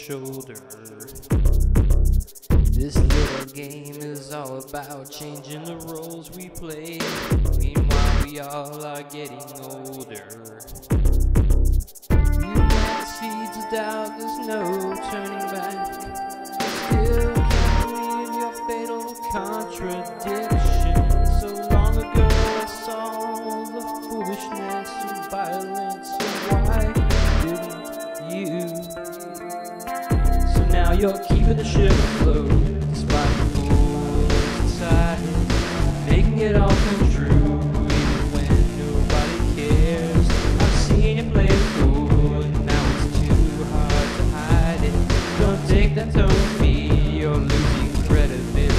shoulder. This little game is all about changing the roles we play. Meanwhile, we all are getting older. You plant seeds of doubt, there's no turning back. Still can't believe your fatal contradiction. So long ago I saw the foolishness and violence, so why didn't you? So now you're keeping the ship afloat, despite the fools inside, making it all come true, even when nobody cares. I've seen you play the fool, and now it's too hard to hide it. Don't take that tone with me, you're losing credibility.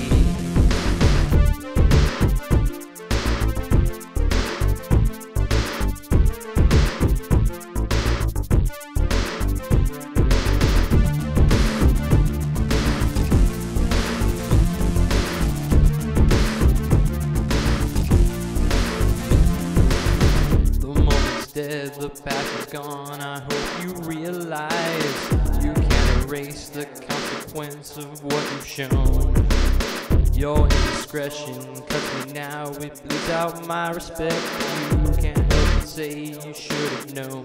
Dead, the past is gone. I hope you realize you can't erase the consequence of what you've shown. Your indiscretion cuts me now, it bleeds out my respect. You can't help but say you should have known.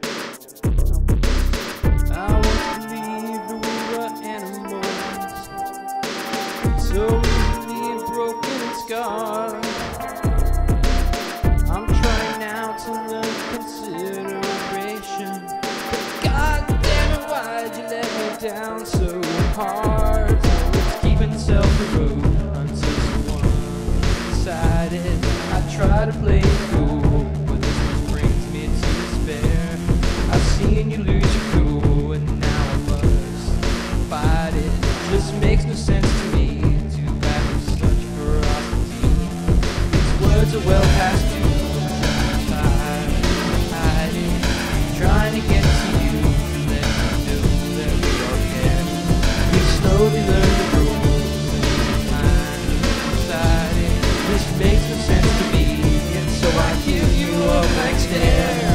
I once believed we were animals, so easily broken and scarred. I'm trying now to learn consideration, but God damn it, why'd you let me down so hard? It's keeping self the road until someone decided. I try to play it cool, but this just brings me to despair. I've seen you lose your cool, and now I must fight it. It just makes no sense to me to back with such ferocity. These words are well past due. Trying to get to you, to let you know that we all care. We slowly learn the rules, and time decided. This makes no sense to me, and so I give you a blank stare.